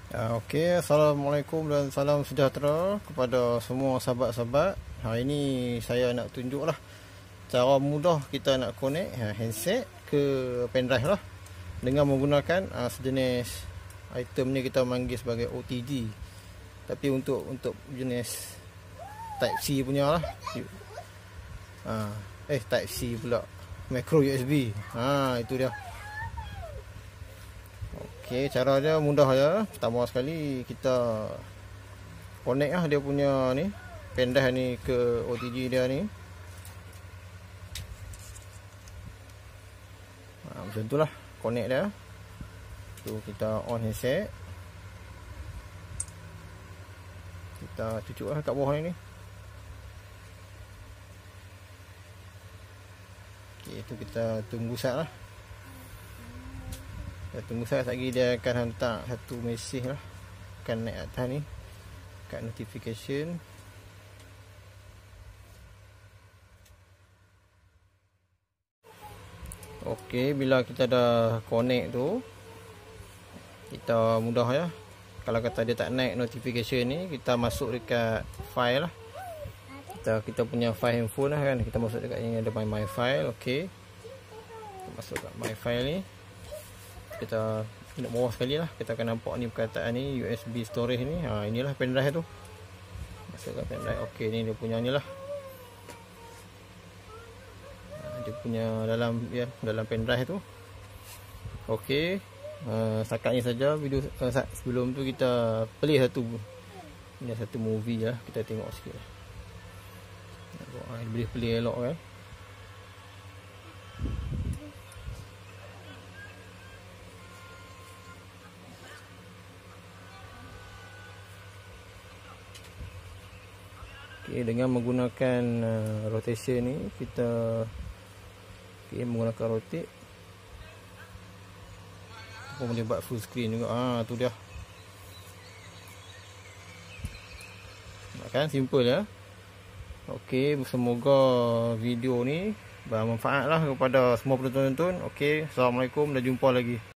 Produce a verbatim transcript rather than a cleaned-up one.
Ya, Okey, Assalamualaikum dan salam sejahtera kepada semua sahabat-sahabat. Hari ini saya nak tunjuklah cara mudah kita nak connect ha, handset ke pendrive lah dengan menggunakan ha, sejenis item ni kita panggil sebagai O T G. Tapi untuk untuk jenis Type C punya lah. Ha, eh Type C pula. Micro U S B. Ha, itu dia. Okey, cara dia mudah ya. Pertama sekali kita connect lah dia punya ni pendrive ni ke O T G dia ni. Ha, macam tu lah connect dia. Tu kita on handset. Kita cucuk lah kat bawah ni. Okey, tu kita tunggu sat lah. Kita tunggu saya lagi, dia akan hantar satu mesej lah, akan naik atas ni kat notification. Okey, bila kita dah connect tu, kita mudah ya. Kalau kata dia tak naik notification ni, kita masuk dekat file lah. Kita kita punya file handphone lah kan. Kita masuk dekat ini, ada my, my file. Okey, kita masuk kat my file ni. Kita nak bawah sekali lah, kita akan nampak ni perkataan ni U S B storage ni. Ha, inilah pendrive tu. Masukkan pendrive. Okey, ni dia punya ni lah. Ha, dia punya dalam ya, dalam pendrive tu. Okey. Uh, setakat ni saja video. Uh, sebelum tu kita play satu ni satu movie lah, kita tengok sikit lah. Ha, boleh play elok kan. Okay, dengan menggunakan uh, rotation ni kita okay, menggunakan rotate apa boleh buat full screen juga. Ah, tu dia. Kan simple ya. Okey, semoga video ni bermanfaat lah kepada semua penonton-penonton. Okey, Assalamualaikum dan jumpa lagi.